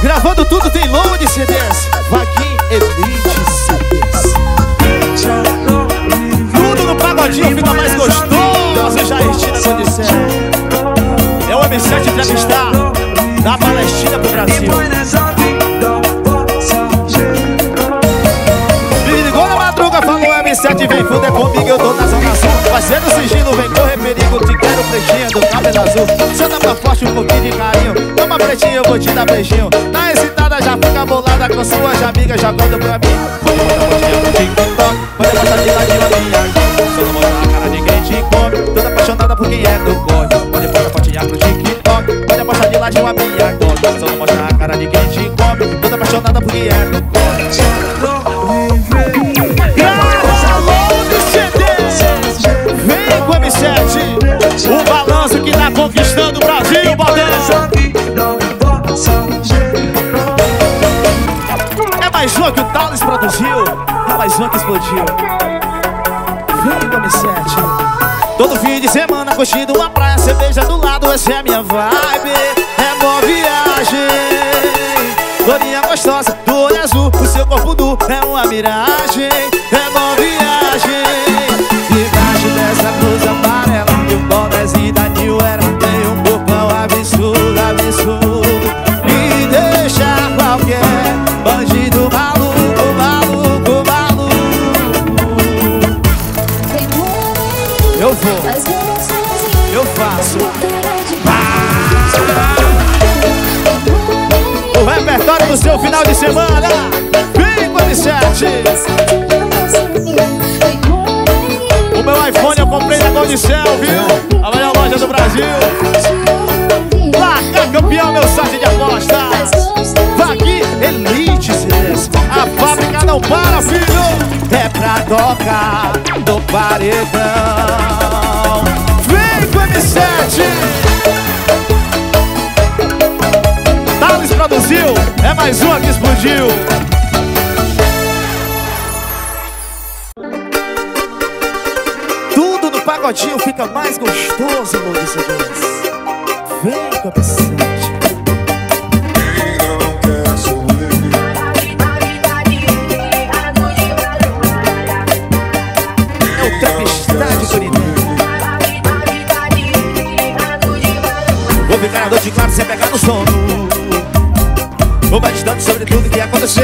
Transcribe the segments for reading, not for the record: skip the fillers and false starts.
Gravando tudo, tem logo de CDs. Vaguinho Elite CDs. Tudo no pagodinho fica mais gostoso. Já retira com de céu. É o M7 entrevistar da Palestina pro Brasil. Me ligou na madruga, falou M7, vem fuder comigo, eu tô na zona sul. Vai ser no sigilo, vem correr perigo, te quero pretinha do cabelo azul. Senta pra forte, um pouquinho de carinho. Toma pretinho, eu vou te dar beijinho. Tá excitada, já fica bolada com suas amigas jogando pra mim. Pode botar fotinha pro TikTok, pode botar de ladinho a minha. Só não mostrar a cara de quem te come. Toda apaixonada por quem é do corre. Pode botar fotinha pro TikTok, pode botar de ladinho a minha. Só não mostrar a cara de quem te come. Toda apaixonada por quem é do corre. O balanço que tá conquistando o Brasil, Baldeira. É mais uma que o Thales produziu. É mais uma que explodiu. Vem com M7. Todo fim de semana curtindo uma praia, cerveja do lado, essa é a minha vibe. É boa viagem. Dorinha gostosa, do olho azul, o seu corpo nu é uma miragem. É boa viagem. Debaixo dessa blusa amarela e o bonezinho da New Era, tem um corpão absurdo, absurdo. Me deixa qualquer bandido maluco, maluco, maluco. Eu vou, eu faço. O repertório do seu final de semana. Vem com M7. O meu iPhone eu comprei na Goldcell, viu? A melhor loja do Brasil. Placa campeão, meu site de apostas. Vaguinho Elite CDs. A fábrica não para, filho. É pra tocar no paredão. Vem com M7. Thales produziu. É mais uma que explodiu. Pagodinho fica mais gostoso, Lourdes CDs. Vem com a M7. É o Tempestade Corinã. Vou ficar a noite clara sem pegar no sono. Vou meditando sobre tudo que aconteceu.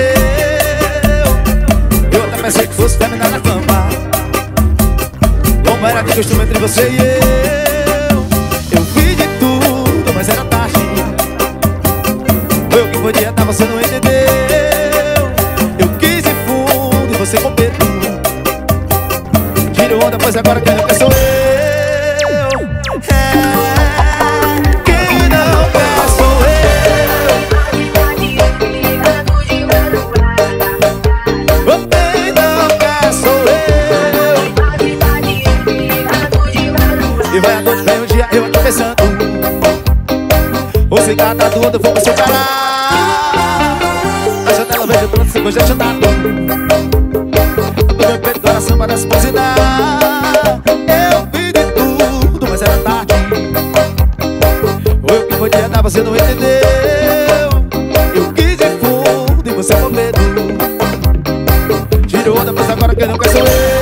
Eu até pensei que fosse terminar na cama. Como era de costume entre você e eu fiz de tudo, mas era tarde. Foi o que podia dar, você não entendeu. Eu quis ir fundo e você com medo. Tiro onda, pois agora quem não quer sou eu. Quem não quer sou eu. Quem não quer sou eu. E vai a noite, vem um dia, eu aqui pensando. O cigarro tá doendo, eu vou pra parar. Na janela eu vejo pronto, depois já andado. No meu peito, coração parece buzinar. Eu vi de tudo, mas era tarde. Foi o que podia dar, você não entendeu. Eu quis ir fundo e você com medo. Tiro onda, mas agora quem não quer sou eu.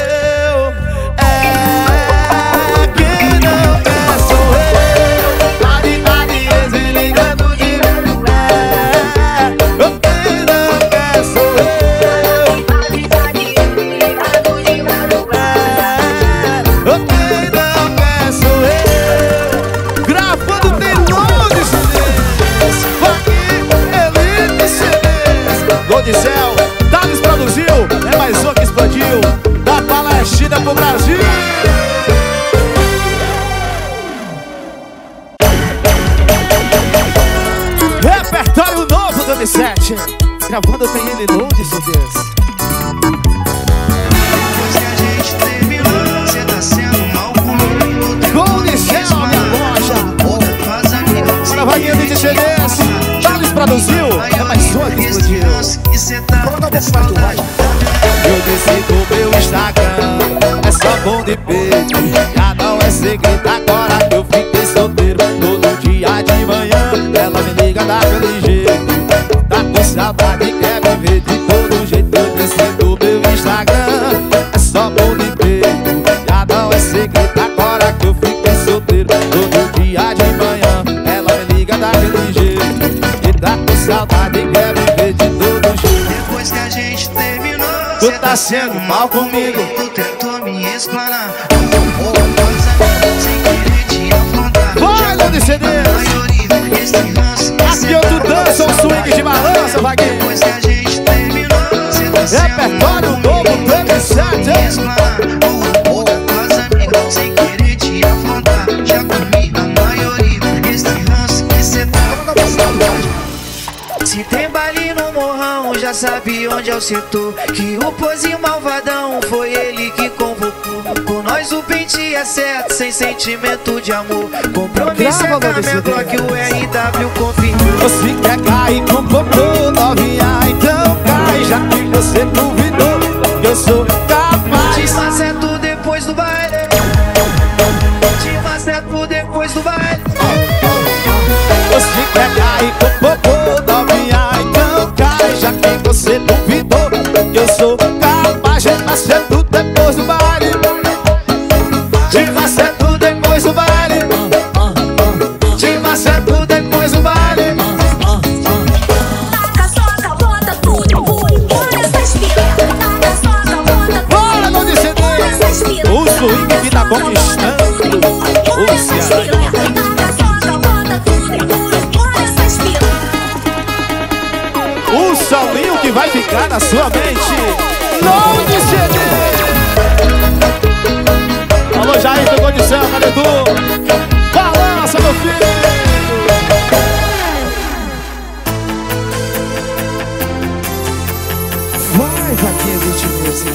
Goldcell, Thales produziu, é mais um que explodiu. Da Palestina pro Brasil. Repertório novo do M7. Gravando tem ele no de CDs. Depois que a gente terminou, cê tá sendo mal comigo. Goldcell, minha loja. Para a vaguinha de CDs. Thales produziu, é mais um que explodiu. Eu disse do meu Instagram, é só bom de peito. Já não é segredo, agora eu fiquei solteiro. Todo dia de manhã ela me liga daquele jeito. tá sendo mal comigo. Tu tentou me explanar, sem querer te afrontar. Vai, Lone CD. Aqui eu tu dança um swing de balança, vaguinho. Depois que a gente terminou, cê tá sendo Repertório novo, 37. Sem querer te afrontar, já comi a maioria. Esse ranço que cê tá. Se tem baile no morrão, já sabe onde é o setor. Que o pozinho malvadão foi ele que convocou. Com nós o pente é certo, sem sentimento de amor. Compromisso é câmbio, Glock, o RW confirmou. Você quer cair com popô, novinha, então cai. Já que você duvidou, eu sou capaz. Te maceto depois do baile. Te maceto depois do baile. Você quer cair com popô, novinha, então cai. Já que você duvidou, eu sou capaz. Já maceto depois do baile. Te maceto depois do baile. Te maceto depois do baile. Taca só a bota tudo, bora essas piranhas. Taca só a bota tudo, Bora, Lone CD. bora essas piranhas. O swing que tá conquistando o Ceará. Taca só a bota tudo, bora essas piranhas. O solinho que vai ficar na sua mente. Lone CD. Alô, Jair, do Condição, cadê tu? Balança, meu filho. Vai, vaquinha de music.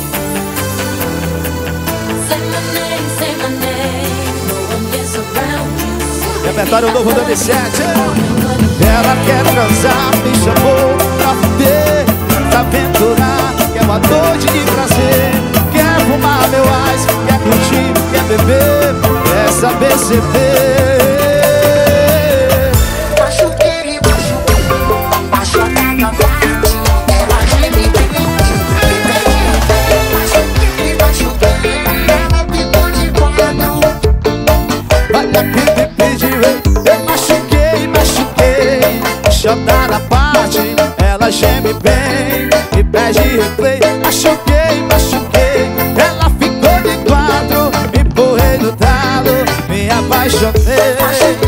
Say my name, no one gets around you. Repertório novo do M7. Ela quer transar, me chamou pra fuder, pra aventurar, quer uma noite de prazer. Quer fumar meu ice, quer curtir, quer beber, quer saber beber. Machuquei, machucada parte. Ela geme bem, machuquei, ela ficou de quadro. Olha que me pediu, eu machuquei, chota na parte, ela geme bem, me pede replay. Machuquei, ela ficou de quatro, me empurrei no talo, me apaixonei.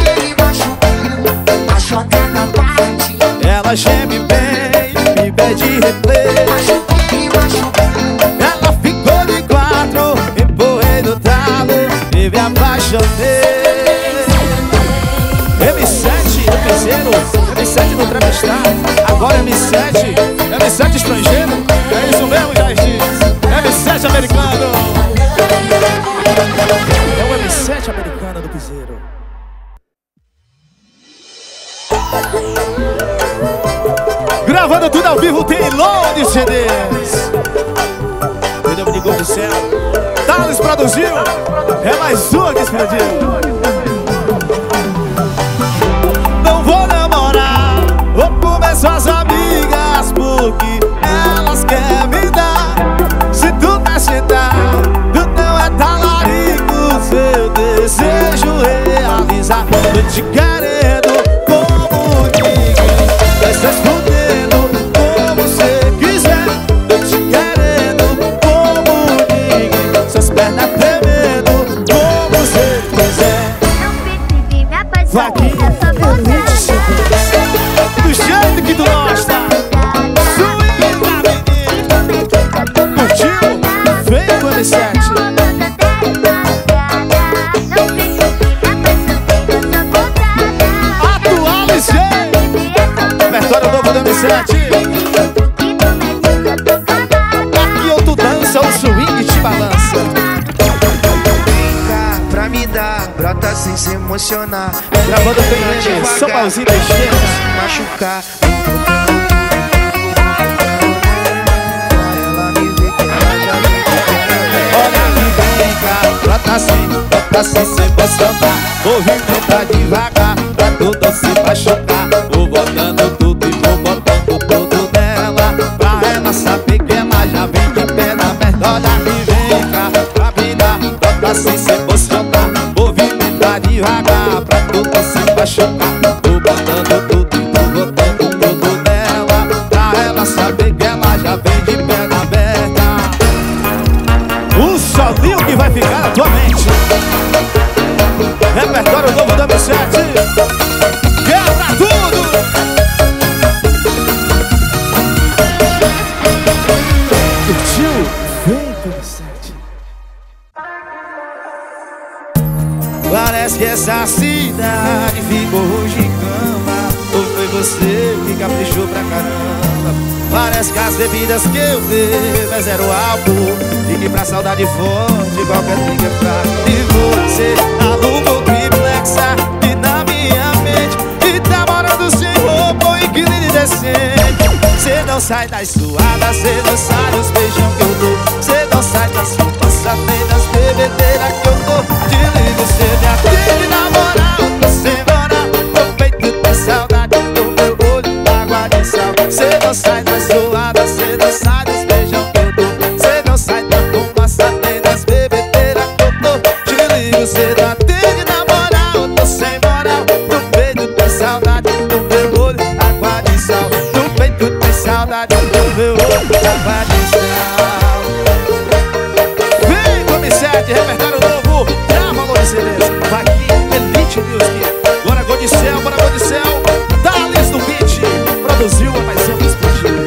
Machucada parte. Ela geme bem, me pede replay. Ela ficou de quatro, me empurrei no talo, e me apaixonei. M7 no piseiro, M7 no Travestar. Agora M7 estrangeiro. É isso mesmo, já diz. M7 americano. É o M7 americano do piseiro. Gravando tudo ao vivo, tem Lone CDs. Cuidado de gol do céu. Thales produziu. É mais uma que explodiu. Não vou namorar, vou comer suas amigas, porque elas querem me dar. Se tu quer sentar, tu não é talarico. Seu desejo realizar. Tô te querendo como ninguém, vai se escondendo como você quiser. Tô te querendo como ninguém, suas pernas tremendo como você quiser. Vaquinha, do jeito que tu gosta. Swinga, menino. Curtiu? Vem com M7. Atualizei. Repertório novo do M7. Aqui ou tu dança, o swing te balança. Vem cá pra me dar, brota sem se emocionar. Gravando bem, São Paulozinho da Cheia. Se machucar. Ela me vê que ela já vem. Olha que vem cá, brota sem se emocionar. Movimenta devagar, pra tudo se machucar. Vou botando tudo e vou botando tudo nela, pra ela saber que ela já vem de pé na merda. Olha que vem cá, pra me dar, brota sem se emocionar. Movimenta devagar, pra tudo se machucar. Vou botando tudo e vou botando tudo nela, pra ela saber que ela já vem de perna aberta. vai ficar na tua mente. Repertório novo da M7. Quebra tudo. Curtiu? Vem com M7. Parece que essa cidade ficou hoje em cama. Ou foi você que caprichou pra caramba? Parece que as bebidas que eu bebo é zero álcool e que pra saudade forte qualquer drink é fraco. E você alugou triplex aqui na minha mente e tá morando sem roupa ou inquilino indecente. Cê não sai das suadas, cê não sai dos beijão que eu dou. Cê não sai das roupas, nem das bebedeiras que eu dou. Te ligo, cê me atende na moral, tô sem moral. Tô peito de saudade, do meu olho, água de sal. Cê não sai das suadas, cê não sai dos beijão que eu dou. Cê não sai da fumaça, nem das bebedeiras que eu dou. Te ligo, cê não atende na moral, tô sem moral. Tô peito de saudade, do meu olho, água de sal. Tô peito de saudade, do meu olho, água de sal. Vem com M7, repertório novo, já valor de CDs. Vai aqui, Elite Music. Bora Godicel, bora Godicel. Thales do beat, produziu, mas sempre explodiu.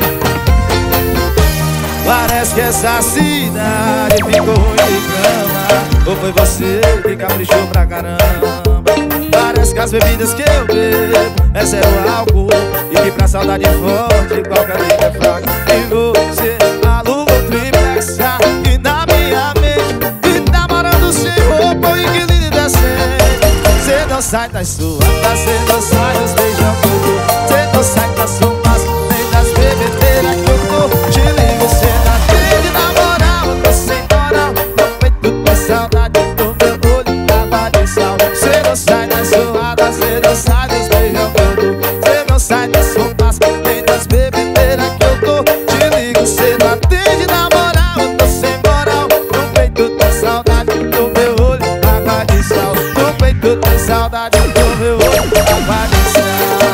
Parece que essa cidade ficou ruim de cama. Ou foi você que caprichou pra caramba? Parece que as bebidas que eu bebo é zero álcool e que pra saudade forte qualquer drink é fraco. E você alugou triplex aqui na minha mente e tá morando sem roupa ou inquilino indecente. Cê não sai das suadas, cê não sai dos beijão que eu dou. Cê não sai das fumaças, nem das bebedeiras que eu dou. Te ligo, cê não atende na moral, tô sem moral. Tô feito de saudade, do meu olho, água de sal. Cê não sai das suadas, cê não sai dos beijão que eu dou. Cê não sai das fumaças, nem das bebedeiras que eu dou. Te ligo, cê não atende na moral, tô sem moral. Tô feito de saudade, do meu olho, água de sal. Tô feito de saudade, do meu olho, água de sal.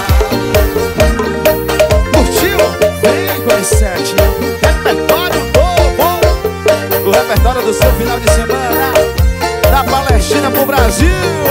Curtiu? Vem com M7. Repertório novo. O repertório do seu final de semana, da Palestina pro Brasil.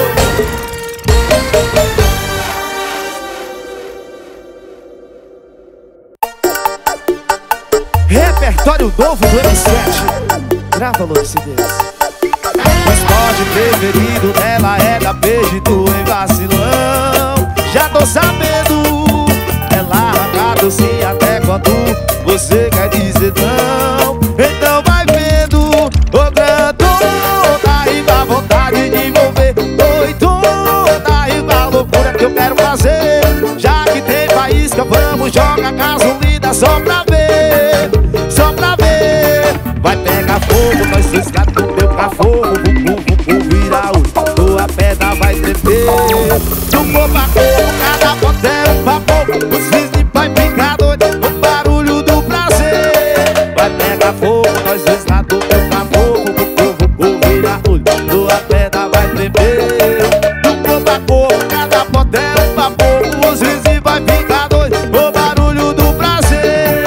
Repertório novo do M7. Grava Lord CDs. O esporte preferido dela é dar beijo e tu em vacilão. Já tô sabendo, ela arranca sim até quando você quer dizer não. Então vai vendo, ô grandona, e dá vontade de envolver. Doidona, e dá loucura que eu quero fazer. Já que tem faísca, vamos jogar gasolina só pra ver. Só pra ver. Vai pegar fogo, nós dois gatos no meu fogo. Virar o tua pedra vai tremer. Do corpo a corpo, cada botel um vapor. Os vizinhos vai ficar doido com o barulho do prazer. Vai pegar fogo, nós dois lá do meu fogo. Virar o tua pedra vai tremer. Do corpo a corpo, cada botel um vapor. Os vizinhos vai ficar doido com o barulho do prazer.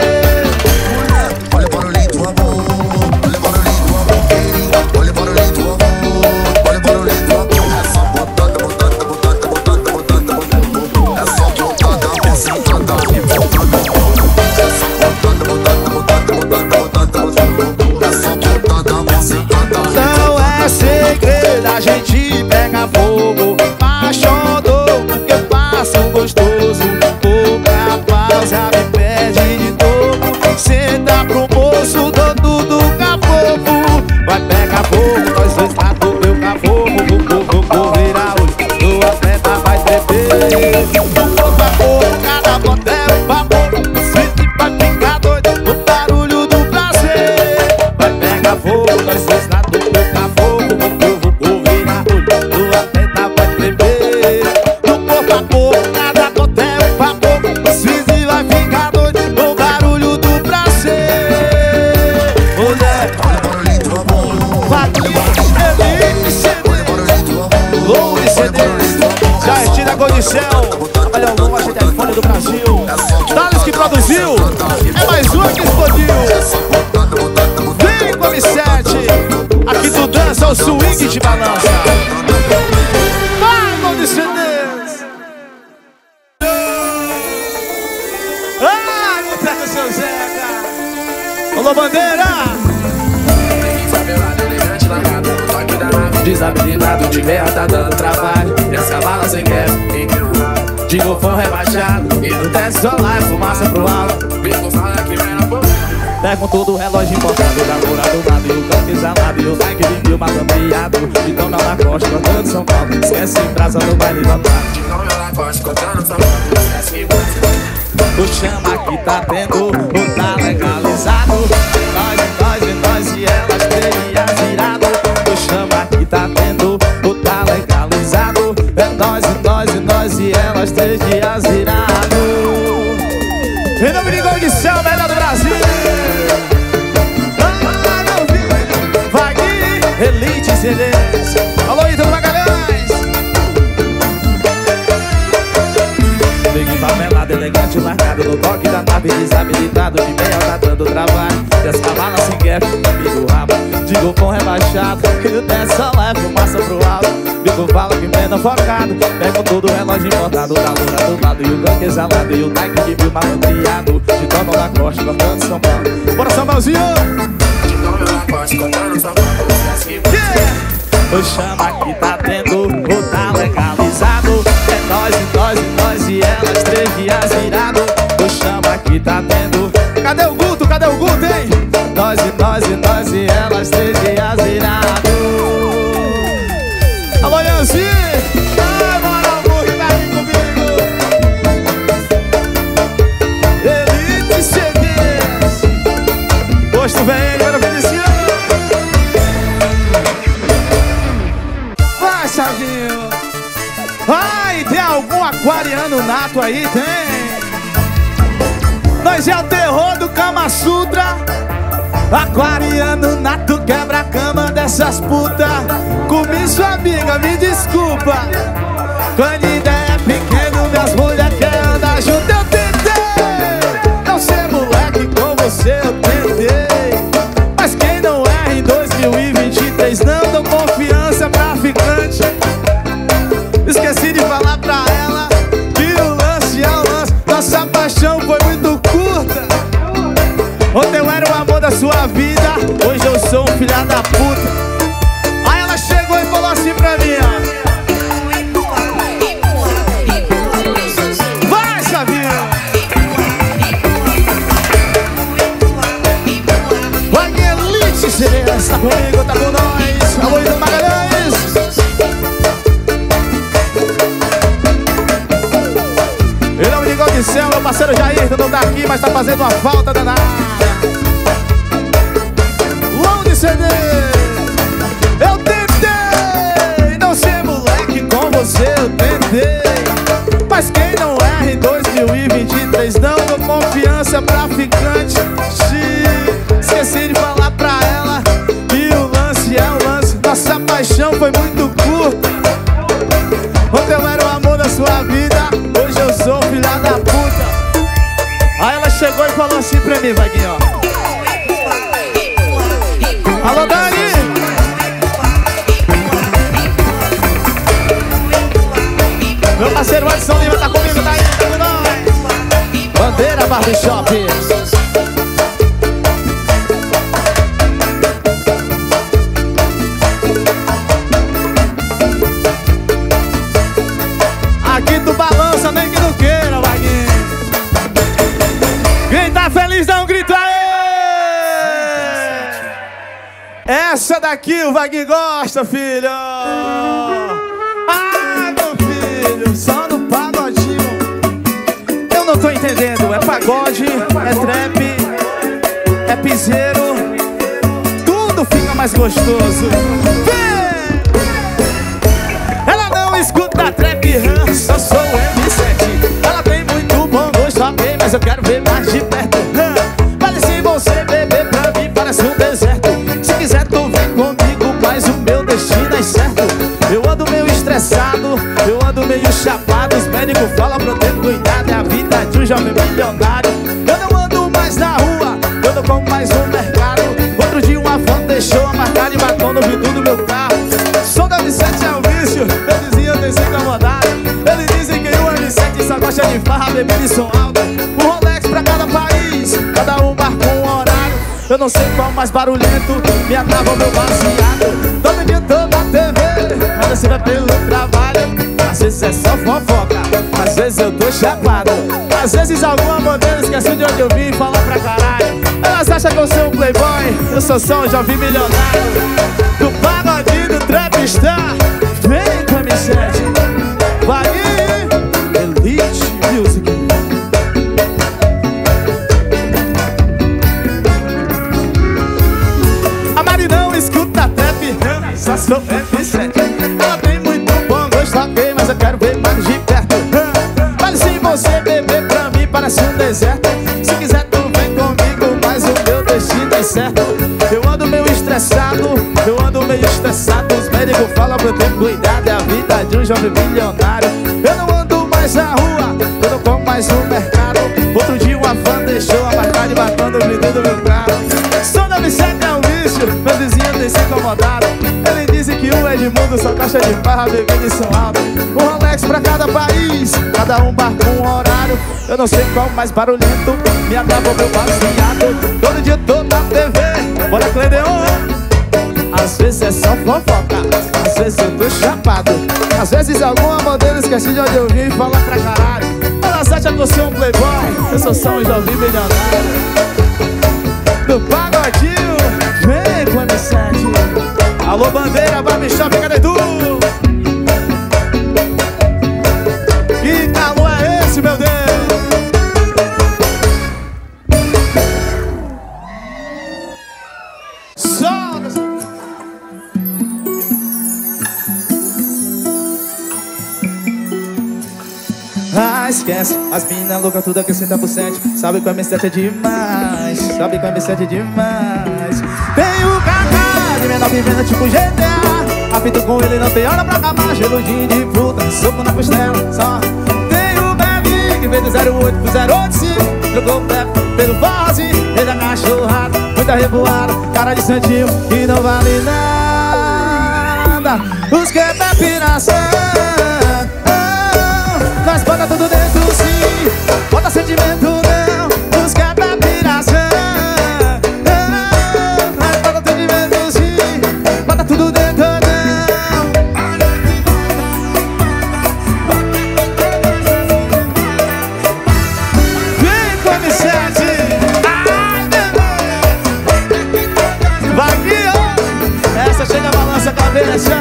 Olha o barulhinho do amor, olha o barulhinho do amor, olha o barulhinho do amor, olha o barulhinho do amor. É só botada, botada, botada, botada, botada, botada. É só botada, concentrada e botada. É só botada, botada, botada, botada, botada, botada. É só botada, concentrada. Não é segredo, a gente pega fogo. Apaixonou porque eu faço gostoso. Pouca pausa me pede de novo. Senta pro moço, dono do cafofo. Vai pegar fogo, nós dois lá do meu cafofo. Vou virar olho, tua pedra vai tremer. Do corpo a corpo, cada botel um vapor. O suíte vai ficar doido, o barulho do prazer. Vai pegar fogo, nós dois lá do meu cafofo. Vou virar olho, tua pedra vai tremer. Do corpo a corpo, cada botel um vapor. O suíte vai ficar doido, o barulho do prazer. Mulher, Olha o barulhinho do amor, vai aqui, Elite CD. olha o barulhinho do amor. Loure CDs, já retira Godicel, a melhor loja de iPhone do Brasil. Thales que produziu, é mais uma que explodiu. Vem com M7, aqui balança, o swing te balança. Vai, Condescendência. Ai, não pega o seu Zeca. Alô, bandeira. Desabilitado de meia tá dando trabalho. E as cavalas sem gap, de golfão rebaixado. E no teste solar é fumaça pro alto. Bico fala que vem na boca. Pega com todo o relógio importado, da loura do lado e o canto exalado. E o Nike de mil malandreado. De Dom na Costa, cortando São Paulo. Esquece em brasa no baile lotado. De Dom na Costa, cortando São Paulo. Esquece que o chama que tá tendo, o tá legalizado. Nós e elas terias virado. O chama que tá tendo, o tá legalizado. É nós e elas 3 dias virado. Em nome de Gol de Céu, melhor do Brasil. Vai aqui, Elite CDs. Alô, Ítalo Magalhães. Neguinho favelado, elegante, marcado no toque da nave. Desabilitado, de meia tá dando trabalho. E as cavalas sem gap, amigo rabo. De golfão rebaixado, e o teste só leva fumaça pro alto. Bico fala que emenda focado. Pega todo o relógio importado, da loura do lado e o gangue exalado. E o Nike de mil malandreado. De Dom na Costa, cortando São Paulo. Bora, São Paulozinho! de Dom na Costa, cortando São Paulo. Esquece que o chama que tá tendo, o tá legalizado. É nós e elas 3 dias virado. O chama que tá tendo. Cadê o Guto? Cadê o Guto, hein? Nós e elas 3 dias virado. Alô, Yancy! Ai, moral, burro, tá aí comigo. Elite CDs. Gosto vem, agora Feliciano. Vai, Chavinho. Ai, tem algum aquariano nato aí? Tem. Nós é o terror do Kama Sutra. Aquariano nato quebra a cama dessas putas. Comi sua amiga, me desculpa. Quando ideia é pequeno, minhas mulher quer andar junto. Eu tentei não ser moleque com você, eu tentei. Mas quem não erra em 2023 não dou confiança pra ficante. Esqueci de falar pra ela que o lance é o lance. Nossa paixão foi muito curta. Ontem eu era o amor da sua vida, hoje eu sou um filho da puta. Aí ela chegou e falou assim pra mim, ó. Vai, Chavinho! Vai, Elite CDs, tá comigo, tá com nós. Alô, Ítalo Magalhães. Em nome de Gol de Céu, meu parceiro Jair, não tá aqui, mas tá fazendo uma falta danada. Long CD. Eu tentei não ser moleque com você, eu tentei. Mas quem não erra em 2023 não dou confiança pra ficante. Esqueci de falar pra ela que o lance é o lance. Nossa paixão foi muito curta. Ontem eu era o amor da sua vida, hoje eu sou filha da puta. Aí ela chegou e falou assim pra mim, Vaguinho, ó. Alô, Dani! Meu parceiro Edson Lima tá comigo, tá aí, tá com nós. Bandeira Barbershop. Aqui tu balança, nem que não queira, Vaguinho. Quem tá feliz dá um grito aí! Essa daqui o Vaguinho gosta, filho! Ah, meu filho, só no pagodinho. Eu não tô entendendo, é pagode, é trap, é piseiro. Tudo fica mais gostoso. Vem! Ela não escuta trap, só sou M7. Ela tem muito bom gosto, ok, mas eu quero ver mais de perto. Vale se você beber, pra mim parece um deserto. Se quiser tu vem comigo, mas o meu destino é certo. Eu ando meio estressado, eu ando meio chapado. Os médicos falam pra eu ter cuidado, é a vida de um jovem milionário. Eu não ando mais na rua, eu não como mais no mercado. Outro dia uma fã deixou a marca de batom no vidro do meu caixa de farra, bebida e som alto. Um Rolex pra cada país, cada um marca um horário. Eu não sei qual mais barulhento, me acaba o meu baseado. Todo dia tô na TV, às vezes vai pelo trabalho. Às vezes é só fofoca, às vezes eu tô chapado. Às vezes alguma modelo esquece de onde eu vim e fala pra caralho. Elas acham que eu sou um playboy, eu sou só um jovem milionário. Do pagodinho, do trapstar, vem com a M7. Vai Elite Music. A Mari não escuta trap, só sou M7. Ela tem muito bom gosto, ok, mas eu quero ver mais de perto. Vale sim você beber, pra mim parece um deserto. Se quiser tu vem comigo, mas o meu destino é certo. Eu ando meio estressado, os médicos falam pra eu ter cuidado. É a vida de um jovem milionário. Eu não ando mais na rua, eu não como mais no mercado. Outro dia uma fã deixou a marca de batom no vidro do meu carro. Som da M7 é um lixo, meu vizinho tem se incomodado. Ele disse que o Edmundo só caixa de farra, bebida e som alto. Um Rolex pra cada país, cada um marca um horário. Eu não sei qual mais barulhento, me acaba o meu baseado. Todo dia tô na TV, bora Cledeon. Às vezes é só fofoca, às vezes eu tô chapado. Às vezes alguma modelo esquece de onde eu vim e fala pra caralho. Elas acham que eu sou um playboy, eu sou só um jovem milionário. Do pagodinho, vem com a M7. Alô bandeira, Barbie Shop, cadê tu? Que calor é esse, meu Deus? Esquece, as minas loucas tudo aqui 100%. Sabe que a M7 é demais, sabe que a M7 é demais. Tem o Kaká de menor vivendo tipo GTA. Apito com ele, não tem hora pra acabar. Geludinho de fruta, soco na costela, só. Tem o Bevinho que veio do 08 pro 085. Trocou o pé pelo voz, ele é cachorrada, muita revoada, cara de santinho que não vale nada. Os que é da piração, nós bota tudo dentro sim, bota sentimento não, os que é da piração. Nós bota tudo dentro sim, bota tudo dentro não. Vem com a M7, vai aqui ó, essa chega balança a cabeça.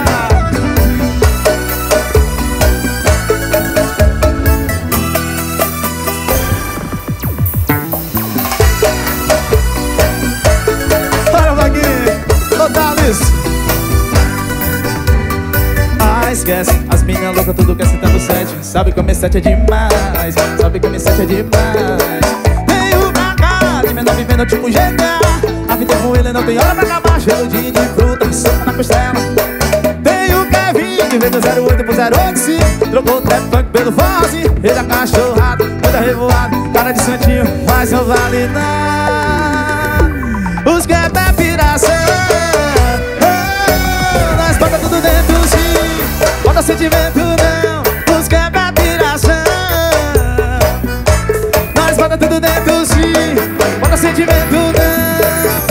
Esquece, as minas loucas tudo quer 100%. Sabe que a M7 é demais, sabe que a M7 é demais. Tem o Kaká de menor vivendo tipo GTA. A vida com ele não tem hora pra acabar. Geludinho de fruta, sopa na costela. Tem o Kevin que veio do 08 pro 085. Trocou o trap funk pelo voz, ele é cachorrado, muita revoada, cara de santinho, mas não vale nada. Os que é da piração, nós bota tudo dentro sim, bota sentimento não, os que é da piração. Nós bota tudo dentro sim, bota sentimento não.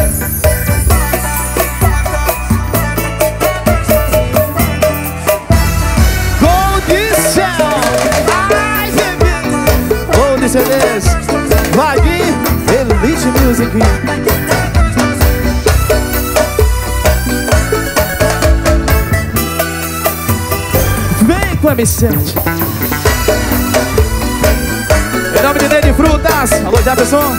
Gold Cell, ai bebê, Gold CDs, vai vir Elite Music. Com M7. Em nome de Neide Frutas, alô Jefferson.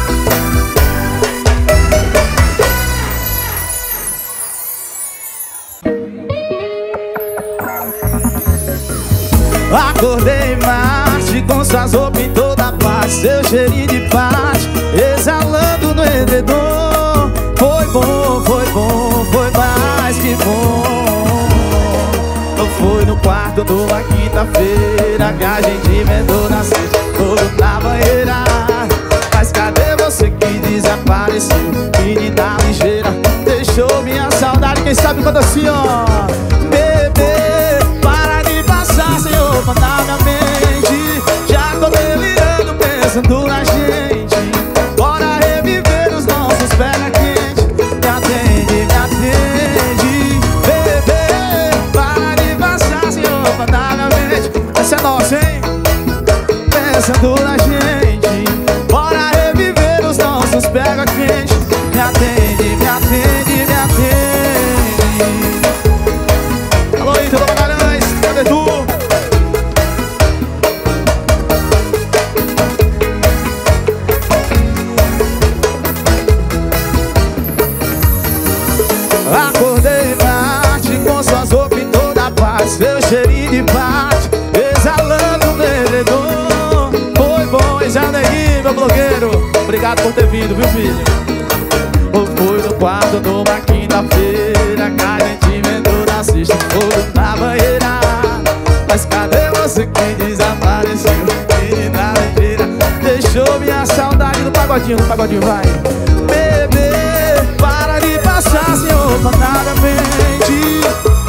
Acordei em Marte com suas roupas em toda parte, seu cheirinho de paz exalando no edredom. Foi bom, foi bom, foi mais que bom. Foi no quarto numa quinta-feira que a gente inventou na sexta, todo na banheira. Mas cadê você que desapareceu? Menina ligeira, deixou minha saudade. Quem sabe quando assim, ó. Bebê, para de passar, Senhor, na minha mente. Já pensando na gente. Bora reviver os nossos pega quente. Me atende, bebê. Para de passar, senhor, fatadamente. Essa é nossa, hein? Pensando na gente. Bora reviver os nossos pega quente. Me atende, me atende, me atende. Alô, Ítalo Magalhães, cadê tu? Acordei tarde com suas roupas em toda parte, seu cheirinho de parte, exalando o bebedor. Foi bom, Janeguinho, meu blogueiro. Obrigado por ter vindo, viu, filho? Ou foi no quarto numa quinta-feira, que a gente vendou na sexta, fogo na banheira. Mas cadê você que desapareceu? Menina ligeira, deixou minha saudade no pagodinho vai. Bebê, para de passar, senhor, fatadamente.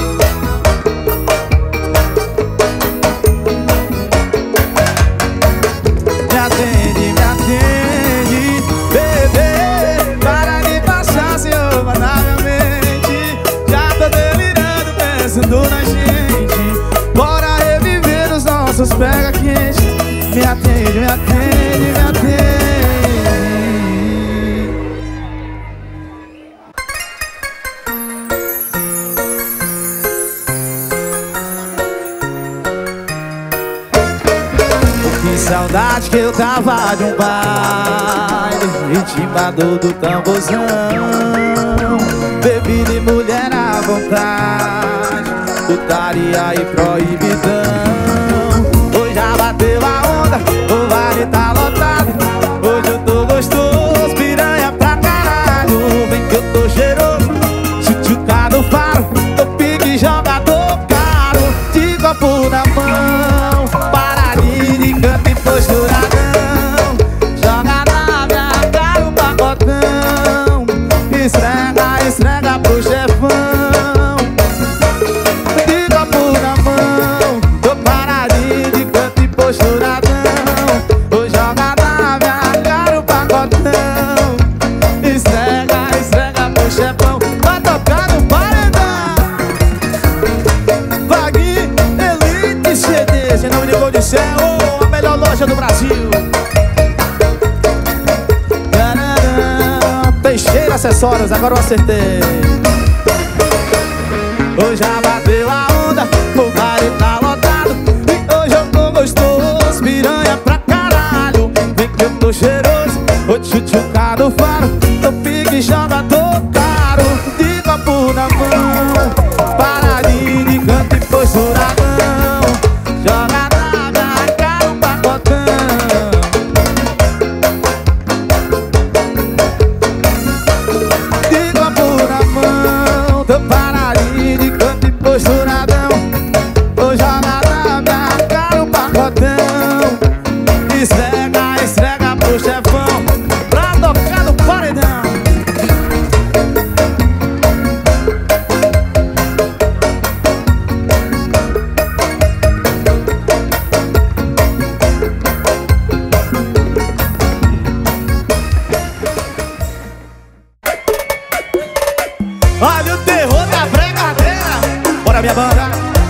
Me atende, bebê. Para de passar, senhor, fatadamente. Já tô delirando, pensando na gente. Bora reviver os nossos pega quente. Me atende, me atende, me atende. Que saudade que eu tava de um baile, ritmador do tamborzão, bebida e mulher à vontade, putaria e proibidão. Hoje já bateu a onda, o vale tá lotado. Hoje eu tô gostoso, piranha pra caralho. Vem que eu tô cheiroso, chuchuca do faro. Tô pique jogador caro, de copo na mão, paradinho de canto e posturadão. Joga na minha cara o pacotão, esfrega, esfrega pro chefão. De copo na mão, tô paradinho de canto e posturadão. Vou jogar na minha cara o pacotão, esfrega, esfrega pro chefão. Vai tocar no paredão. Vaguinho, Elite CDs, em nome de Gold Céu, a melhor loja do Brasil. Teixeira Acessórios, agora eu acertei. Hoje já bateu a onda, o baile tá lotado. E hoje eu tô gostoso, piranha pra caralho. Vem que eu tô cheiroso, vou te chuchucar do faro. Tô pique jogador caro, de copo na mão, paradinho de canto e posturadão. Joga na minha cara um pacotão, de copo na mão, tô paradinho de canto e posturadão. Vou jogar na minha cara um pacotão, esfrega, esfrega pro chefão, pra tocar no paredão. Olha o terror da bregadeira. Bora, minha banda.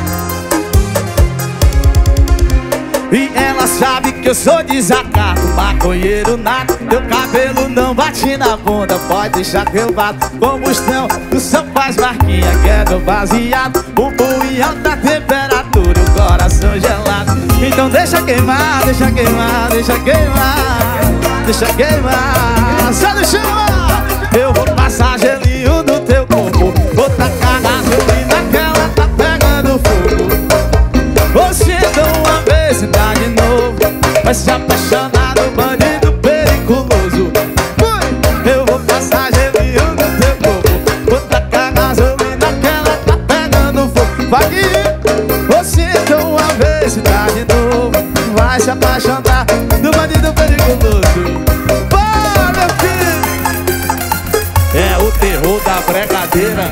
E ela sabe que eu sou desacato, maconheiro nato. Teu cabelo não bate na bunda, pode deixar que eu bato. Combustão, o som faz marquinha, quero baseado. O em alta temperatura, o coração gelado. Então deixa queimar, deixa queimar, deixa queimar, deixa queimar. Sai do chão, eu vou passar gelinho no teu corpo, vou tacar gasolina que ela tá pegando fogo. Você dá uma vez e dá de novo, vai se apaixonar do bandido periculoso. Eu vou passar gelinho no teu corpo, vou tacar gasolina que ela tá pegando fogo. Vai que você dá uma vez e dá de novo, vai se apaixonar do bandido periculoso. Bora, meu filho! É o terror da bregadeira.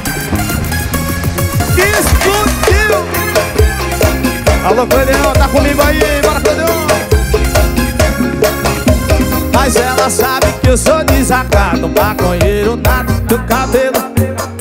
Explodiu! Alô, Cledeon, tá comigo aí, bora, Cledeon! cabelo.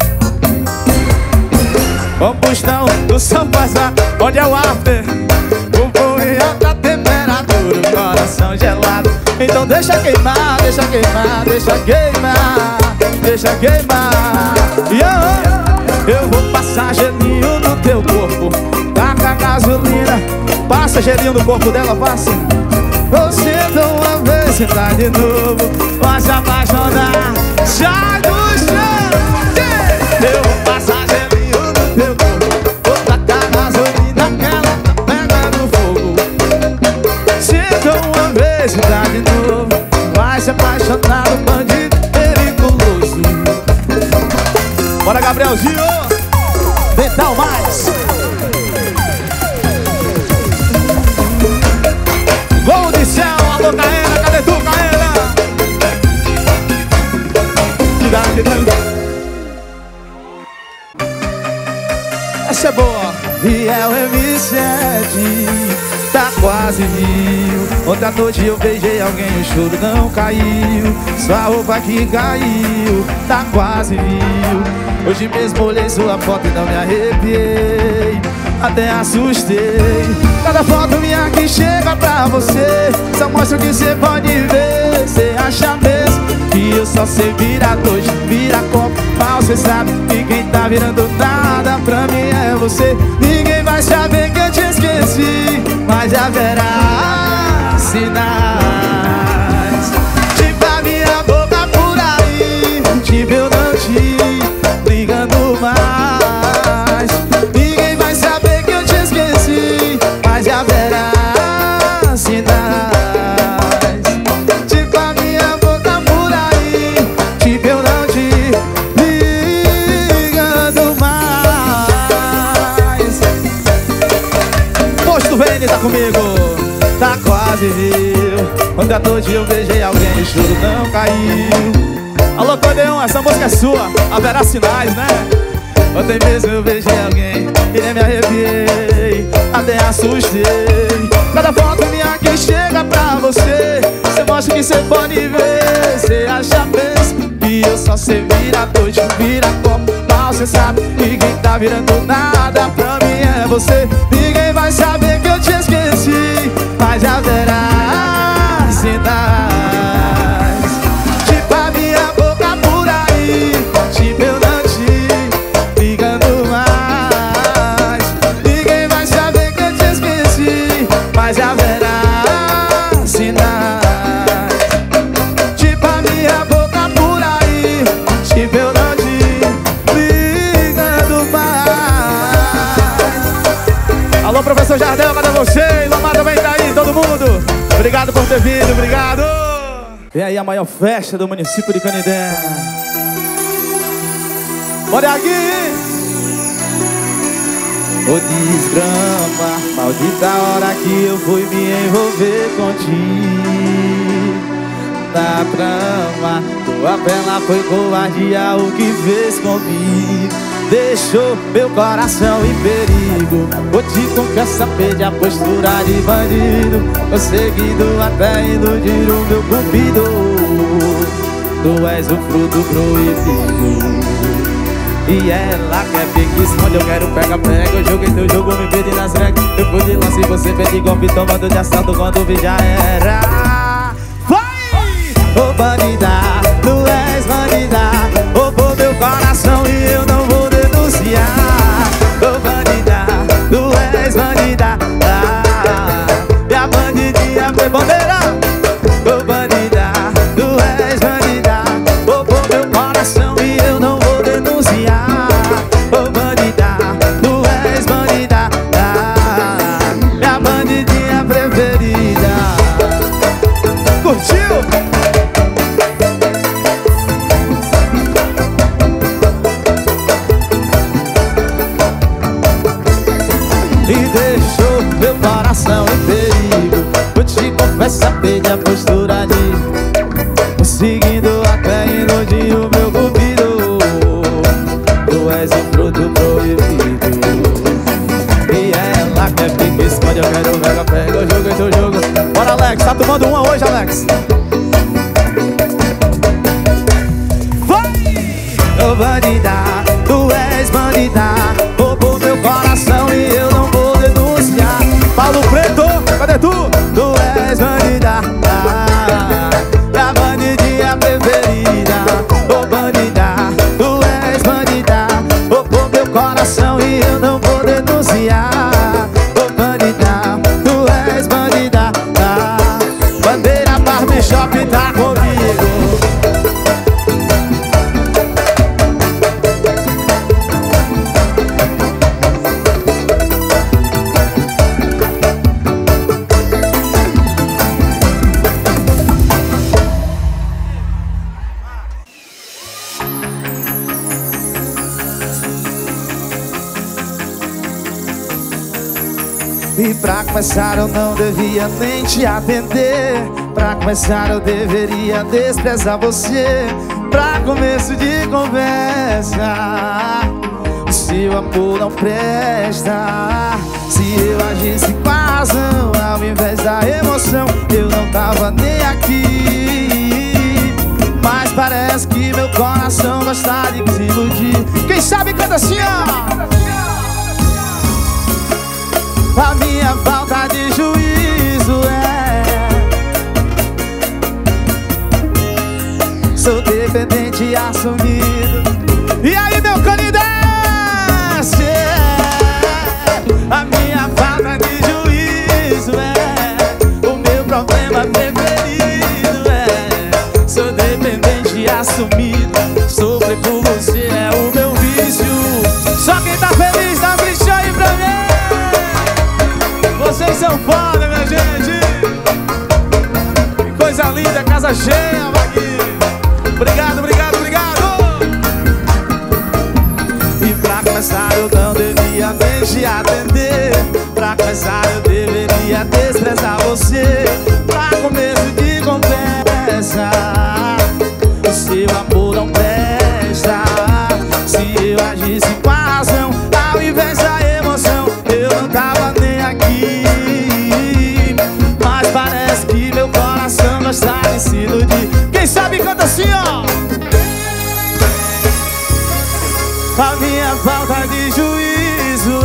O pustão do São Passar, onde é o after. O fogo em alta temperatura, o coração gelado. Então deixa queimar, deixa queimar, deixa queimar, deixa queimar. Eu vou passar gelinho no teu corpo, taca gasolina, passa gelinho no corpo dela, passa. Você uma vez, você tá de novo, vai se apaixonar, sai do chão. Eu vou passar gelinho no teu corpo, vou tacar gasolina, que ela tá pegando fogo. Sinta uma vez, você tá de novo, vai se apaixonar, um bandido perigoso. Bora, Gabrielzinho, Dental Mais. Gol de céu, alô Caena, cadê tu, Caena? Essa é boa. E é o M7, tá quase mil. Ontem à noite eu beijei alguém, o choro não caiu. Sua roupa que caiu, tá quase mil. Hoje mesmo olhei sua foto e não me arrepiei, até assustei. Cada foto minha que chega pra você só mostra o que você pode ver. Você acha mesmo que eu só sei virar noite, virar copo, mal cê sabe que quem tá virando nada pra mim é você. Ninguém vai saber que eu te esqueci, mas haverá sinais. Tipo a minha boca por aí, tipo eu não te ligando mais. Ninguém vai saber que eu te esqueci, mas haverá sinais. Tipo a minha boca por aí, tipo eu não te ligando mais. Posto Vene tá comigo, tá quase viu. Ontem à noite eu beijei alguém e o choro não caiu. Alô, Codeon, essa música é sua, haverá sinais, né? Ontem mesmo eu beijei alguém e nem me arrepiei, até assustei. Cada foto minha que chega pra você, você mostra que você pode ver. Você acha mesmo que eu só sei virar noite, virar copo, mal cê sabe que quem tá virando nada pra mim é você. Ninguém vai saber que eu te esqueci, mas haverá sinais. Tipo a minha boca por aí, tipo eu não te ligando mais. Ninguém vai saber que eu te esqueci, mas haverá sinais. Tipo a minha boca por aí, tipo eu não te ligando mais. Alô, professor Jardel, cadê você? Lomar também tá aí, todo mundo. Obrigado por ter vindo, obrigado. E aí, a maior festa do município de Canindé. Bora aqui! Ô desgrama, maldita hora que eu fui me envolver contigo. Na trama, tua bela foi covardia o que fez comigo. Deixou meu coração em perigo. Vou te confessar, perdi a postura de bandido, conseguindo até iludir o meu cupido. Tu és o fruto proibido e ela quer pique, esconde, eu quero pega-pega. Eu joguei teu jogo, me perdi nas regras. Eu fui de lance e você perde golpe, tomando de assalto quando vi já era. Vai! Ô bandida, tu és bandida, roubou meu coração e eu não vou denunciar. Ô bandida, tu és bandida, minha bandidinha foi bandeira. Ô bandida, tu és bandida, roubou meu coração e eu não vou denunciar. Ô bandida, tu és bandida, minha bandidinha preferida. Curtiu? E deixou meu coração em perigo. Vou te confessar, perdi a postura de conseguindo até iludir o meu cupido. Tu és o fruto proibido e ela quer pique, esconde, eu quero pega-pega. Eu jogo, teu jogo. Bora, Alex, tá tomando uma hoje, Alex? Vai! Ô bandida, tu és bandida. Roubou meu coração e eu não vou denunciar. Paulo Preto, cadê tu? Tu és bandida, a bandidinha preferida. Ô bandida, tu és bandida. Roubou meu coração e eu não vou denunciar. Ô bandida, tu és bandida. Bandeira Barbershop tá comigo. E pra começar eu não devia nem te atender. Pra começar eu deveria desprezar você. Pra começo de conversa, o seu amor não presta. Se eu agisse com a razão ao invés da emoção, eu não tava nem aqui. Mas parece que meu coração gosta de se iludir. Quem sabe canta assim, ó. A minha falta de juízo sou dependente assumido. E aí, meu canidete? A minha falta de juízo o meu problema preferido sou dependente assumido. Sofrer por você é o meu vício. Só quem tá feliz dá um grito aí pra mim. Vocês são foda, minha gente. Que coisa linda, casa cheia, Vaguinho. Obrigado, obrigado, obrigado. E pra começar eu não devia nem te atender. Pra começar eu deveria desprezar você. Pra começo de conversa, o seu amor não presta. Se eu agisse com a razão ao invés da emoção, eu não tava nem aqui. Mas parece que meu coração gosta de se iludir. Quem sabe canta assim, ó. A minha falta de juízo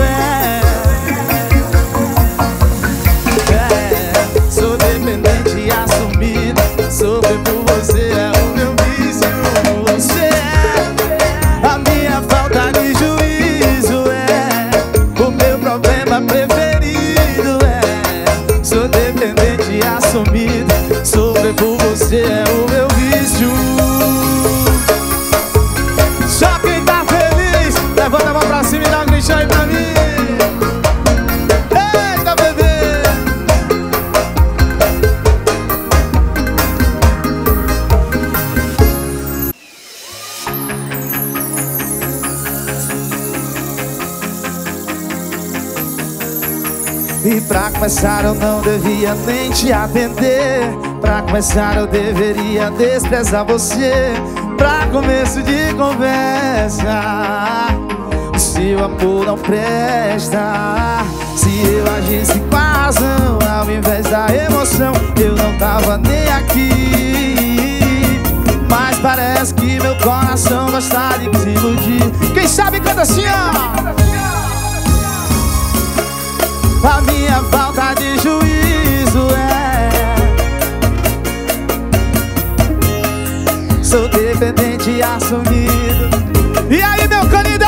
sou dependente assumido. Sofrer por você é o meu vício. Você a minha falta de juízo o meu problema preferido sou dependente assumido. Sofrer por você é o meu vício. Só quem tá feliz, levanta a mão pra cima e dá um grito aí pra mim. Eita, bebê! E pra começar eu não devia nem te atender. Pra começar eu deveria desprezar você. Pra começo de conversa, o seu amor não presta. Se eu agisse com a razão ao invés da emoção, eu não tava nem aqui. Mas parece que meu coração gosta de se iludir. Quem sabe canta assim, ó. A minha falta de juízo sou dependente assumido. E aí, meu canidete?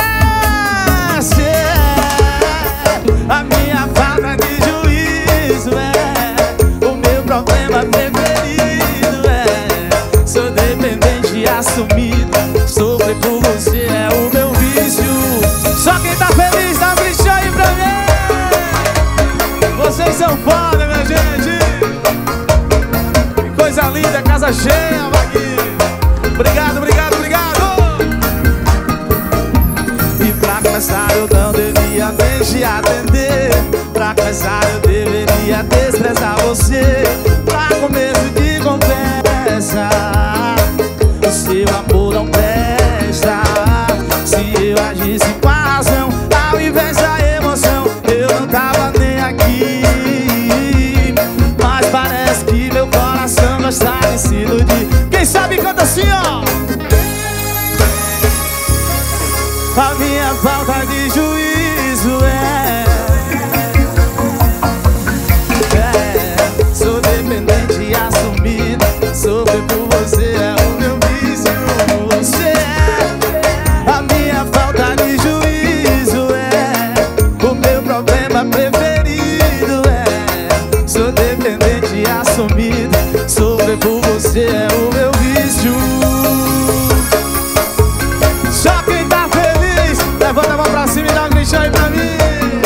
A minha falta de juízo o meu problema preferido sou dependente assumido. Sofrer por você é o meu vício. Só quem tá feliz dá um grito aí pra mim. Vocês são foda, minha gente. Que coisa linda, casa cheia, Vaguinho. Obrigado, obrigado, obrigado. E pra começar eu não devia nem te atender. Pra começar eu deveria desprezar você. Pra começo de conversa, o seu amor não presta. Se eu agisse com a razão ao invés da emoção, eu não tava nem aqui. Mas parece que meu coração gosta de se iludir. totalmente assumido. Sofrer por você é o meu vício. Só quem tá feliz, levanta a mão pra cima e dá um gritinho aí pra mim.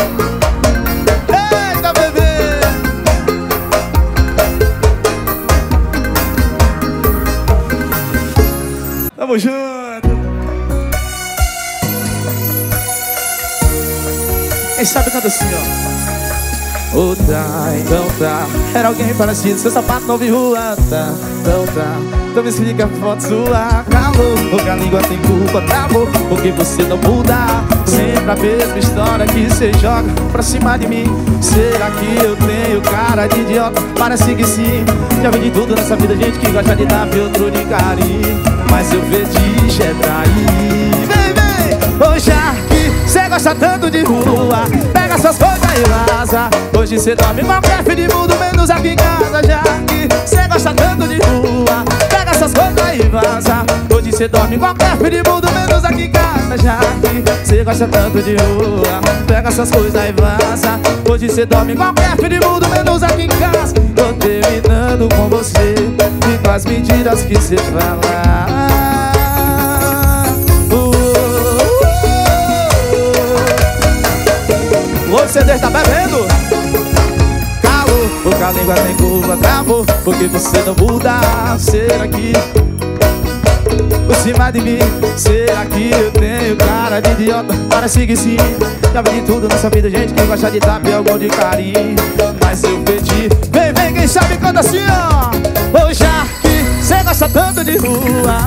Eita, bebê! Tamo junto! Quem sabe canta assim, ó. Oh, tá, então tá. Era alguém parecido, seu sapato novo e rua, tá, então tá. Então me explica a foto sua, calor. Porque a língua tem culpa, travou. Porque você não muda. Sempre a mesma história que você joga pra cima de mim. Será que eu tenho cara de idiota? Parece que sim. Já vi de tudo nessa vida, gente que gosta de dar e outro de carinho. Mas eu fetiche é trair. Vem, vem! Ô, já que cê gosta tanto de rua, pega suas coisas e vaza. Hoje cê dorme em qualquer fim de mundo, menos aqui em casa. Já que cê gosta tanto de rua, pega suas coisas e vaza. Hoje cê dorme em qualquer fim de mundo, menos aqui em casa. Já que cê gosta tanto de rua, pega suas coisas e vaza. Hoje cê dorme em qualquer fim de mundo, menos aqui em casa. Tô terminando com você e com as mentiras que cê fala. O CD tá bebendo? Calor, porque a língua tem curva, travou. Porque você não muda. Será que por cima de mim? Será que eu tenho cara de idiota? Parece que sim. Já vi de tudo nessa vida, gente que gosta de dar algum de carinho. Mas eu pedi. Vem, vem, quem sabe canta assim, ó. Ô, já que cê gosta tanto de rua,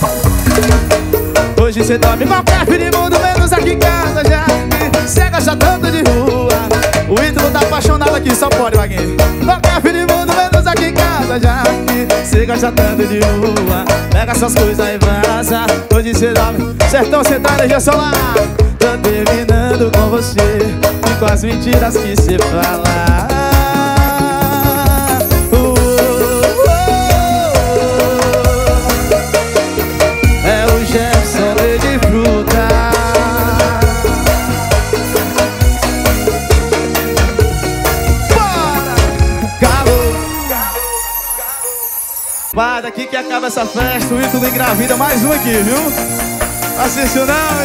hoje cê dorme em qualquer fim de mundo, menos aqui em casa. Já que cê gosta tanto de rua, o ídolo tá apaixonado aqui, só pode, Vaguinho. Qualquer fim de mundo, menos aqui em casa. Já que cê gosta tanto de rua, pega essas coisas e vaza. Hoje cê dorme, sertão, cê tá energia solar. Tô terminando com você e com as mentiras que cê fala. Vai daqui que acaba essa festa, o ídolo engravida mais um aqui, viu? Assistiu não,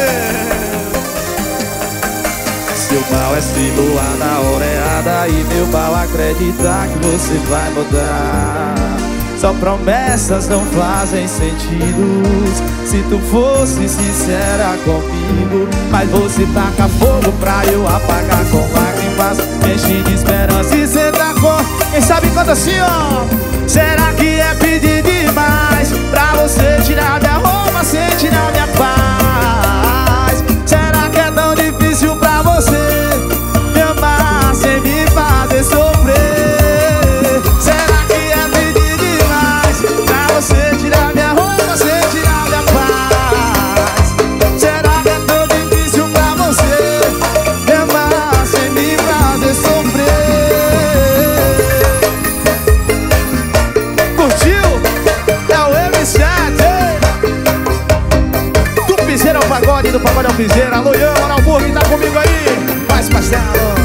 Seu mal é se doar na hora errada e meu mal acreditar que você vai mudar. Só promessas não fazem sentido se tu fosse sincera comigo. Mas você taca fogo pra eu apagar com lágrimas, enche de esperança e cê tá com... Quem sabe canta assim, ó. Será que é pedir demais pra você tirar minha roupa sem tirar minha paz? Será que é tão difícil pra você me amar sem me fazer sofrer? Será que é pedir demais pra você tirar minha roupa sem tirar minha paz? Será que é tão difícil pra você me amar sem me fazer sofrer? Do pagode ao piseiro, alô Ian, Oral Burg, tá comigo aí? Faz pastel.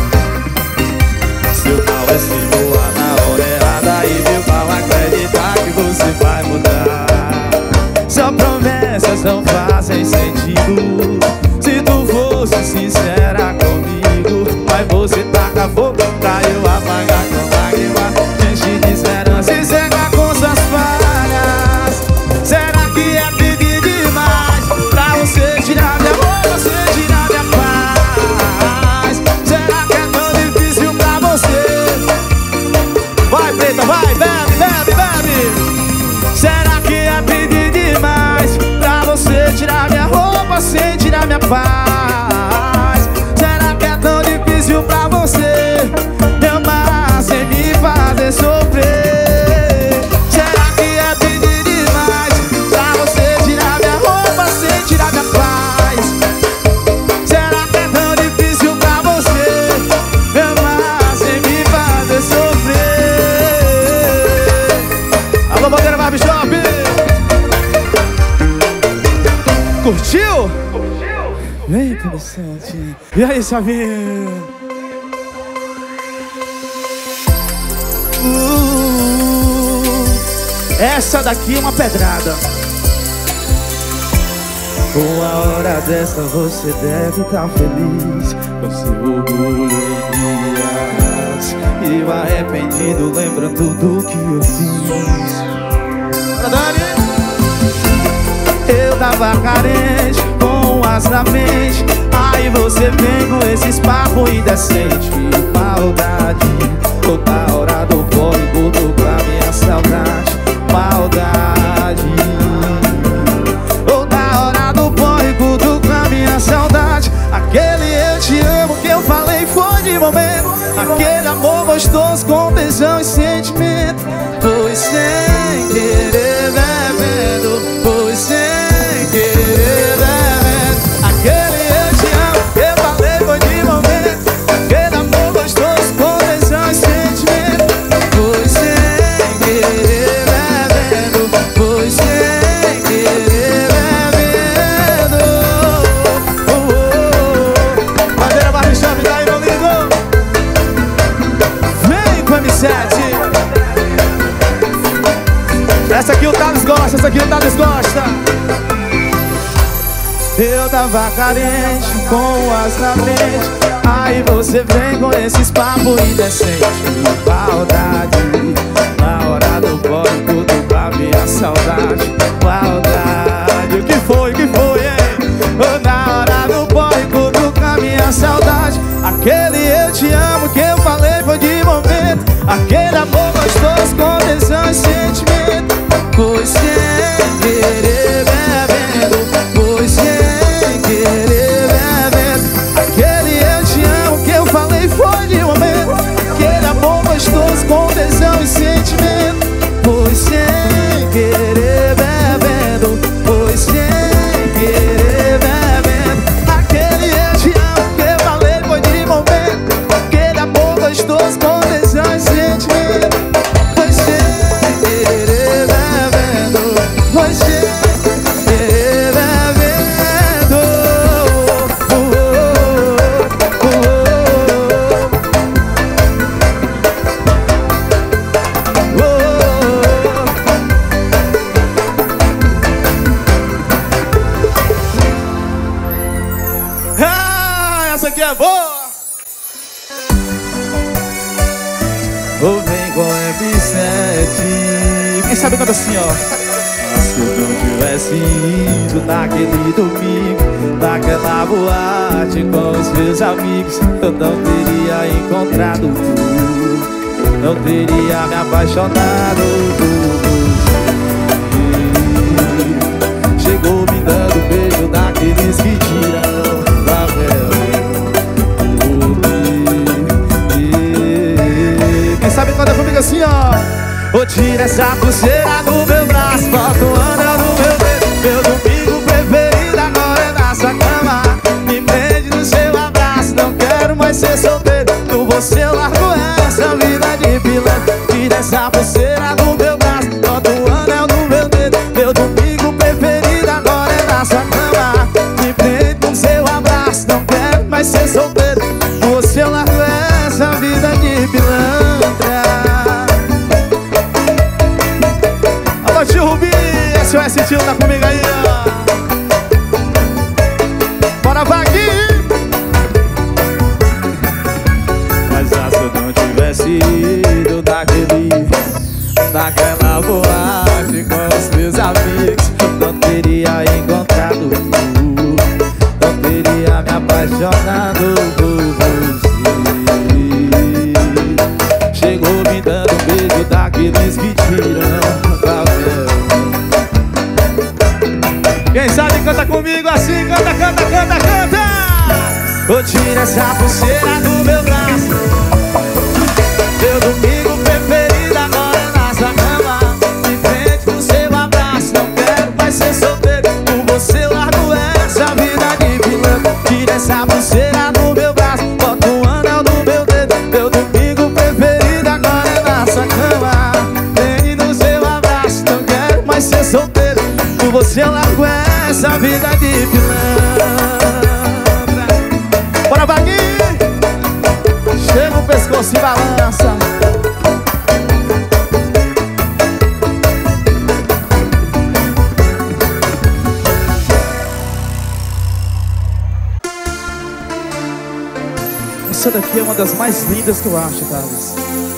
Seu mal é se voar na hora errada e meu mal acreditar que você vai mudar. Só promessas não fazem sentido se tu fosse sincera comigo. Mas você taca fogo pra eu apagar com lágrimas, enche de esperança e cega com suas falhas. Será que é pedir demais pra você tirar minha roupa sem tirar minha paz? Será que é tão difícil pra você? Vai, preta, vai, bebe, bebe, bebe. Será que é pedir demais pra você tirar minha roupa sem tirar minha paz? Será que é tão difícil pra você me amar sem me fazer sofrer? Será que é pedir demais pra você tirar minha roupa sem tirar minha paz? Será que é tão difícil pra você me amar sem me fazer sofrer? Alô, Bandeira Barbershop! Curtiu? Vem, interessante. E aí, Savinho? Essa daqui é uma pedrada. Uma hora dessa você deve estar feliz, com seu orgulho em dias, e o arrependido lembrando do que eu fiz. Eu tava carente, com as na mente, aí você vem com esses papos indecentes. Maldade, toda hora do código do pra minha saudade. Maldade, toda hora do código do pra minha saudade. Aquele eu te amo que eu falei foi de momento, aquele amor gostoso com tesão e sentimento. Foi sem querer bebendo, foi sem querer bebendo. Aquele eu te amo que eu falei foi de momento, aquele amor gostoso com tesão e sentimento. Foi sem querer bebendo, foi sem querer bebendo. Bandeira Barra Chave, daí meu lindo. Vem com M7. Essa aqui o Thales gosta, essa aqui o Thales gosta. Eu tava carente, com as na mente, aí você vem com esses papos indecentes. Maldade, na hora do código do pra minha saudade. Maldade, o que foi, hein? Na hora do código do pra minha saudade. Aquele eu te amo que eu falei foi de momento, aquele amor gostoso com tesão e sentimento. Foi sem querer bebendo, foi sem querer bebendo. Aquele eu te amo que eu falei foi de momento, aquele amor gostoso com tesão e sentimento. Foi sem querer bebendo, foi sem querer bebendo. Aquele eu te amo que eu falei foi de momento, aquele amor gostoso com tesão e sentimento. Foi sem querer bebendo, foi sem querer bebendo. Essa aqui é boa. Ou vem com M7. Quem sabe canta assim, ó. Se eu não tivesse ido naquele domingo, naquela boate com os meus amigos, eu não teria encontrado tu, não teria me apaixonado por você. Chegou me dando beijo daqueles que tiram papel. Quem sabe canta comigo assim, ó. Ô, tira essa pulseira do meu braço, bota o anel no meu dedo. Meu domingo preferido agora é na sua cama. Me prende no seu abraço, não quero mais ser solteiro. Com você eu largo essa vida de pilantra. Tira essa pulseira do meu braço, bota o anel no meu dedo. Meu domingo preferido agora é na sua cama. Me prende no seu abraço, não quero mais ser solteiro. Com você eu largo essa vida de pilantra. Tio Rubi, SOS Tio tá comigo aí, ó. Bora, Vaguinho. Mas se eu não tivesse ido naquela boate com os meus amigos, não teria encontrado tu, não teria me apaixonado por você. Chegou me dando um beijo daqueles que tiram. Quem sabe canta comigo assim, canta, canta, canta, canta. Ô, tira essa pulseira do meu braço. Meu domingo preferido agora é na sua cama. De frente pro seu abraço, não quero mais ser solteiro. Com você eu largo essa vida de pilantra. Tira essa pulseira do meu braço, bota o anel no meu dedo. Meu domingo preferido agora é na sua cama. Vem no seu abraço, não quero mais ser solteiro. Com você eu largo essa vida de pilantra. Bora, Vaguinho. Chega o pescoço e balança. Essa daqui é uma das mais lindas que eu acho, Thales.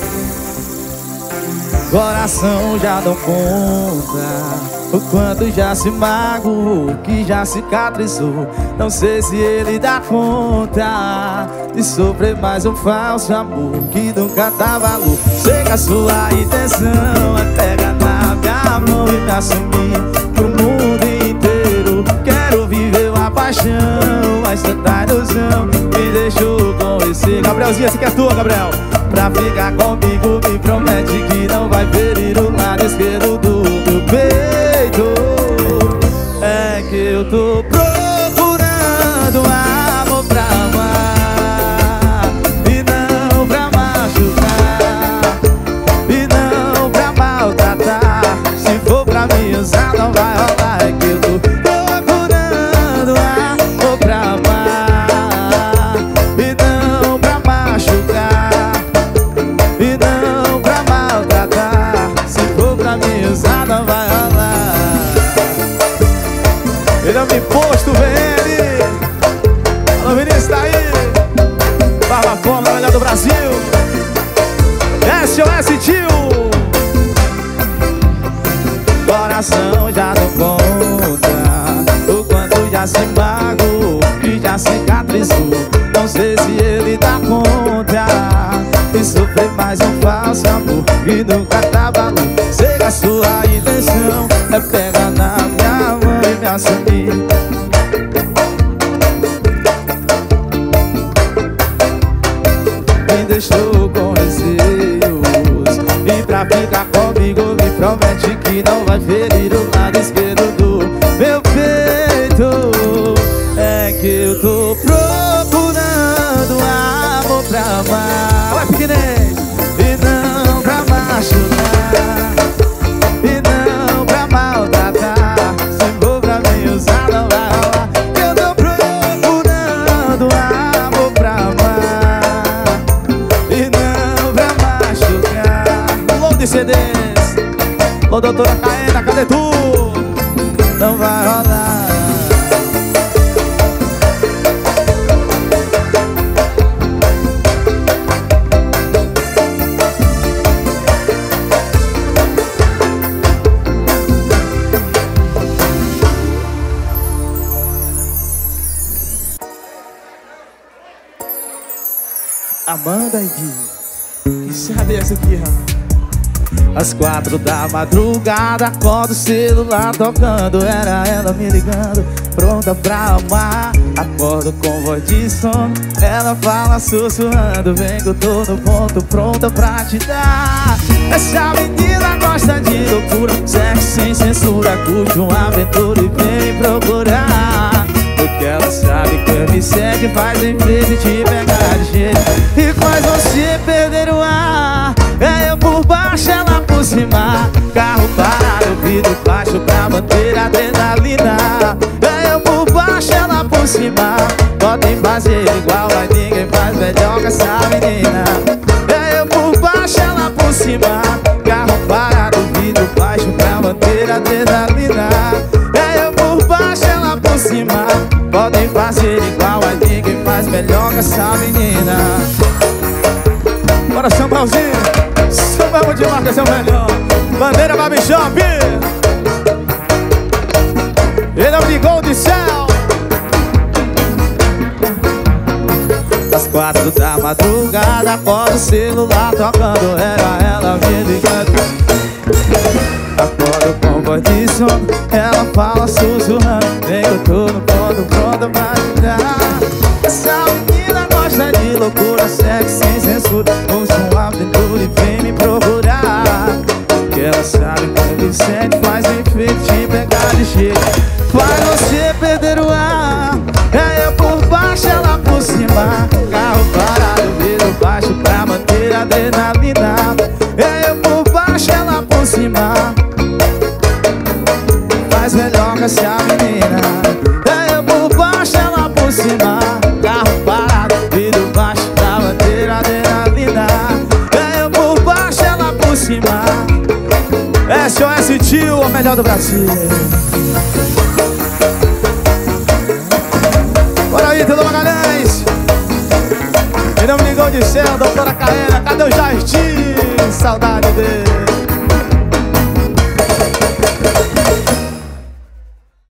Coração já não conta o quanto já se magoou, que já cicatrizou. Não sei se ele dá conta de sofrer mais um falso amor que nunca dá valor. Sei que a sua intenção é pegar na minha mão e me assumir pro mundo inteiro. Quero viver uma paixão, mas tanta ilusão me deixou com esse. Gabrielzinho, essa aqui é tua, Gabriel. Pra ficar comigo me promete que não vai ferir o lado esquerdo do meu peito. É que eu tô procurando amor pra amar e não pra machucar, e não pra maltratar. Se for pra me usar não vai rolar. É que eu tô procurando amor pra amar e não pra machucar, e não pra maltratar. Se for pra me usar não vai rolar. Ele é o imposto, VN. Alô, Vinícius, tá aí. Barba Fome, a melhor do Brasil. SOS Tio. Coração já não conta o quanto já se magoou, que já cicatrizou. Não sei se ele dá conta de sofrer mais um falso amor que nunca dá valor. Sei que a sua intenção é pegar na minha mão e me assumir. Me deixou com receios e pra ficar comigo me promete que não vai ferir o lado esquerdo do meu peito. É que eu tô procurando amor pra amar, vai pequenez, e não pra machucar, e não pra maltratar. Se for pra me usar não vai rolar. Eu tô procurando amor pra amar e não pra machucar. Logo de CDs, ô doutora Caena, cadê tu? Não vai rolar. Amanda e Gui, que sabe essa aqui, rapaz? Às 4 da madrugada, acordo o celular tocando. Era ela me ligando, pronta pra amar. Acordo com voz de sono, ela fala sussurrando: vem que eu tô no ponto, pronta pra te dar. Essa menina gosta de loucura, sexo sem censura, curte uma aventura e vem procurar. Porque ela sabe que o M7 faz em frente te pegar de jeito e faz você perder o ar. É eu por baixo, ela por cima, carro parado, vidro baixo pra manter a adrenalina. É eu por baixo, ela por cima, podem fazer igual, mas ninguém faz melhor que essa menina. É eu por baixo, ela por cima, carro parado, vidro baixo pra manter a adrenalina. É eu por baixo, ela por cima, podem fazer igual, mas ninguém faz melhor que essa menina. Bora, Samuelzinho, Samuel de Marcas é o melhor. Bandeira Baby Shop, ele é o Bigol de Céu. Às 4 da madrugada, acordo o celular tocando. Era ela me ligando, acordo com voz de sono, ela fala sussurrando: vem que eu tô no ponto, pronta pra te dar. Essa menina gosta de loucura, sexo sem censura, ouça uma aventura e vem me procurar. Que ela sabe que o Vicente faz efeito te pegar de jeito, faz você perder o ar. É eu por baixo, ela por cima, carro parado, vidro baixo pra manter a adrenalina. É eu por baixo, ela por cima, faz melhor que essa menina. É eu por baixo, ela por cima, carro parado, vidro baixo pra manter a adrenalina. É eu por baixo, ela por cima. SOS Tio, o melhor do Brasil. Bora aí, todo Magalhães. Em nome Domingão de Céu, doutora Caena, cadê o Jairtinho? Saudade dele.